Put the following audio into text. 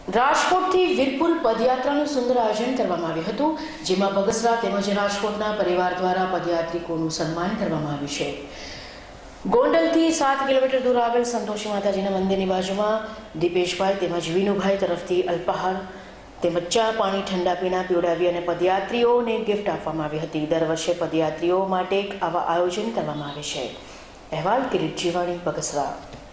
રાજકોટથી વીરપુર પદયાત્રાનું સુંદર આયોજન કરવામાં આવ્યું હતું, જેમાં બગસરા તેમજ રાજકોટના પરિવાર દ્વારા પદયાત્રિકોનું સન્માન કરવામાં આવ્યું છે. ગોંડલથી 7 કિલોમીટર દૂર આવેલ સંતોષી માતાજીના મંદિરની બાજુમાં દીપેશભાઈ તેમજ વિનુભાઈ તરફથી અલ્પાહાર તેમજ ચા પાણી ઠંડા પીણા પીવડાવી અને પદયાત્રીઓને ગિફ્ટ આપવામાં આવી હતી. દર વર્ષે પદયાત્રીઓ માટે આવા આયોજન કરવામાં આવે છે. અહેવાલ કિરીટ જીવાણી, બગસરા.